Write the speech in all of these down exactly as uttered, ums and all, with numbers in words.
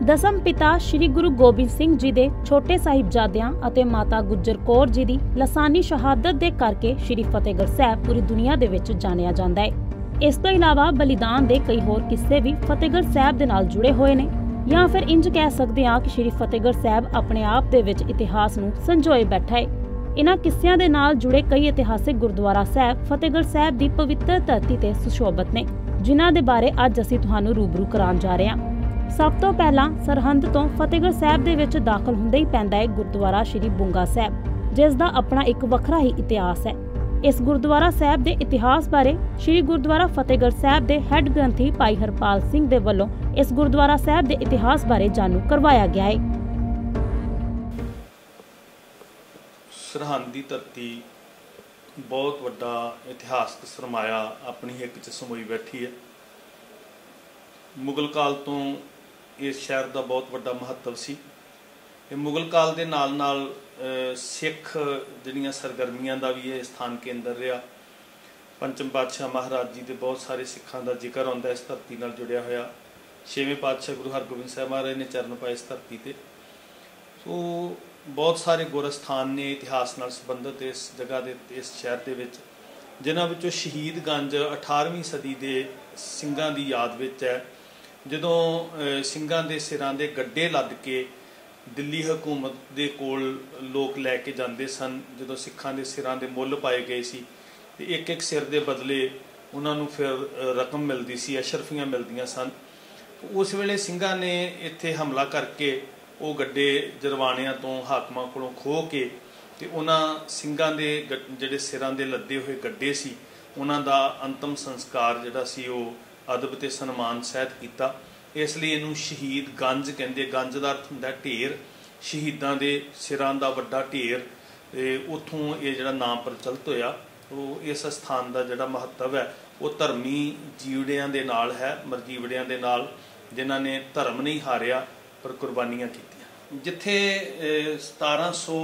दसम पिता श्री गुरु गोबिंद सिंह जी दे छोटे साहिबजादियां अते माता गुजर कौर जी दी लसानी शहादत दे करके श्री फतेहगढ़ साहब पूरी दुनिया दे विच जानिया जांदा है। इस तो इलावा बलिदान दे कई होर किस्से भी फतेहगढ़ साहब दे नाल जुड़े होए ने, या फिर इंज कह सकते हैं कि श्री फतेहगढ़ साहब अपने आप दे विच इतिहास नूं संजोए बैठा है। इन्हां किस्सियां दे नाल जुड़े कई इतिहासिक गुरुद्वारा साहब फतेहगढ़ साहब दी पवित्र धरती ते सुशोभित ने, जिन्हां दे बारे अज असीं तुहानूं रूबरू कराउण जा रहे हां। सब तो पहला सरहंद तो फतेहगढ़ साहब दे विच दाखल हुंदे ही पैंदा है गुरुद्वारा श्री बुंगा साहब, जिस दा अपना एक वखरा ही इतिहास है। इस गुरुद्वारा साहब दे इतिहास बारे श्री गुरुद्वारा फतेहगढ़ साहब दे हैड ग्रंथी भाई हरपाल सिंह दे वल्लों इस गुरुद्वारा साहब दे इतिहास बारे जानू करवाया गया है। सरहंद दी धरती बहुत वड्डा इतिहासक सरमाया अपनी हिक च समोई बैठी है। मुगल काल तो इस शहर का बहुत वड्डा महत्व सी। मुगल काल के नाल नाल सिख जिहड़ियां सरगर्मियां का भी यह स्थान केंद्र रहा। पंचम पातशाह महाराज जी के बहुत सारे सिखां का जिक्र आता इस धरती नाल जुड़िया होया। छेवें पातशाह गुरु हरगोबिंद साहब महाराज ने चरण पाए इस धरती ते। सो बहुत सारे गुरस्थान ने इतिहास नाल संबंधित इस जगह दे इस शहर के विच, जिन्हां विचों शहीद गंज अठारहवीं सदी के ਸਿੰਘਾਂ की याद विच है। जदों ਸਿੰਘਾਂ ਦੇ सिरां ਦੇ गड्ढे लद के दिल्ली हुकूमत के कोल लोग लैके जाते सन, जो सिखां के सिरां के मुल पाए गए सी ते एक एक सिर के बदले उन्होंने फिर रकम मिलती सी, अशरफियां मिलदियां सन। उस वेले ਸਿੰਘਾਂ ने इत्थे हमला करके वो गड्ढे जरवाणियां तो हाकमां कोलों खो के ते उन्हां ਸਿੰਘਾਂ दे जिहड़े सिरां दे लदे हुए गड्ढे सी उन्हां दा अंतिम संस्कार जिहड़ा सी वो अदब ते सन्मान सहित किया। इसलिए इनू शहीद गंज कहते। गंज का अर्थ हुंदा ढेर, शहीदां दे सिरां दा वड्डा ढेर। उत्थों ये जिहड़ा नाम प्रचलित होया। तो इस स्थान का जिहड़ा महत्व है वो धर्मी जीवड़ियां दे नाल है, मरजीवड़ियां दे नाल जिन्हां ने धर्म नहीं हारिया पर कुर्बानियां कीतियां। जिथे सतारां सौ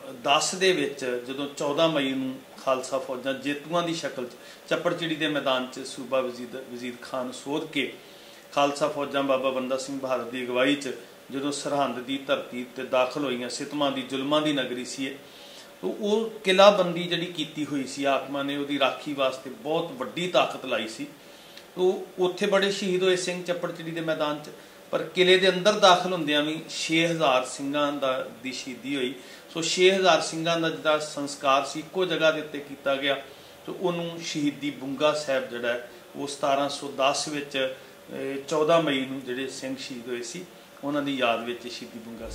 दस दे विच जदों चौदह मई नूं खालसा फौजां जेतूआं की शक्ल चप्पड़चिड़ी के मैदान च सूबा वजीद वजीद खान सोध के खालसा फौजां बाबा बंदा सिंह बहादुर की अगवाई च जो सरहंद की धरती ते दाखिल होईयां, सितमां की जुल्मां की नगरी सी। तो वो किलाबंदी जिहड़ी कीती हुई सी, आकमां ने उहदी राखी वास्ते बहुत वड्डी ताकत लाई सी। तो उत्थे बड़े शहीद होए सिंह चप्पड़चिड़ी के मैदान च, पर किले के अंदर दाखिल हुंदियां भी छे हज़ार ਸਿੰਘਾਂ दी शहीदी हुई। सो छे हज़ार ਸਿੰਘਾਂ ਦਾ जिहड़ा संस्कार सी इक्को जगह के उत्ते कीता गया। तो उन्होंने शहीदी बुंगा साहब जिहड़ा वो सतारां सौ दस विच चौदह मई नूं जिहड़े सिंह शहीद होए सी उन्हां दी याद विच शहीदी बुंगा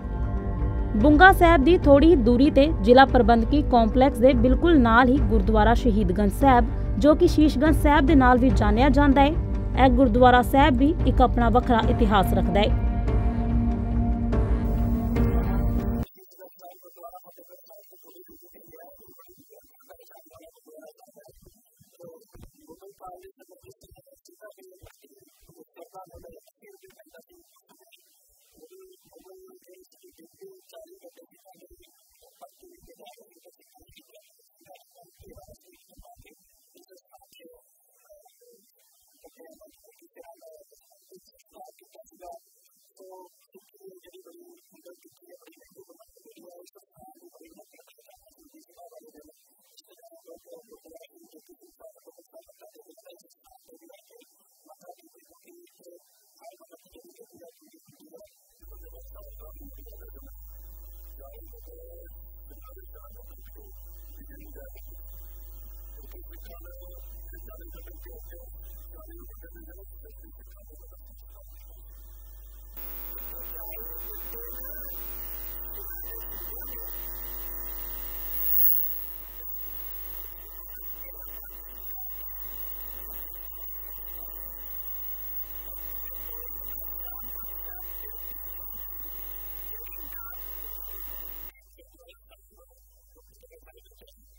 स्थान। बुंगा साहब की थोड़ी ही दूरी ते जिला प्रबंधकी कॉम्पलैक्स के बिल्कुल नाल ही गुरुद्वारा शहीदगंज साहब जो कि शीशगंज साहब के नाल भी जानिया जाता है। यह गुरुद्वारा साहब भी एक अपना वखरा इतिहास रखता है।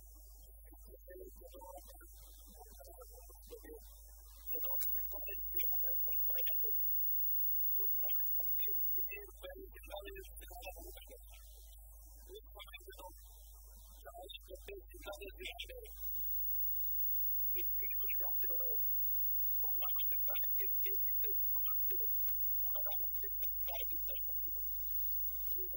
Thank you.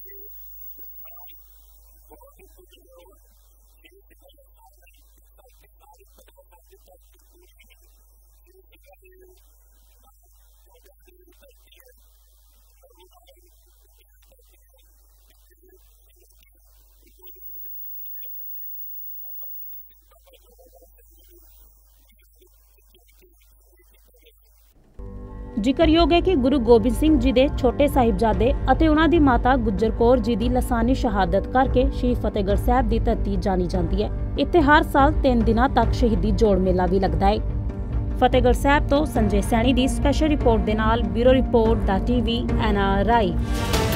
ਜ਼ਿਕਰਯੋਗ ਹੈ ਕਿ ਗੁਰੂ ਗੋਬਿੰਦ ਸਿੰਘ ਜੀ ਦੇ ਛੋਟੇ ਸਾਹਿਬਜ਼ਾਦੇ ਅਤੇ ਉਹਨਾਂ ਦੀ ਮਾਤਾ ਗੁੱਜਰ ਕੌਰ ਜੀ ਦੀ ਲਾਸਾਨੀ ਸ਼ਹਾਦਤ ਕਰਕੇ ਸ਼੍ਰੀ ਫਤਿਹਗੜ੍ਹ ਸਾਹਿਬ ਦੀ ਧਰਤੀ ਜਾਣੀ ਜਾਂਦੀ ਹੈ। ਇੱਥੇ ਹਰ ਸਾਲ ਤਿੰਨ ਦਿਨਾਂ ਤੱਕ ਸ਼ਹੀਦੀ ਜੋੜ ਮੇਲਾ ਵੀ ਲੱਗਦਾ ਹੈ। ਫਤਿਹਗੜ੍ਹ ਸਾਹਿਬ ਤੋਂ ਸੰਜੇ ਸੈਣੀ ਦੀ ਸਪੈਸ਼ਲ ਰਿਪੋਰਟ ਦੇ ਨਾਲ ਬਿਊਰੋ ਰਿਪੋਰਟ ਦਾ ਟੀਵੀ ਐਨ ਆਰ ਆਈ।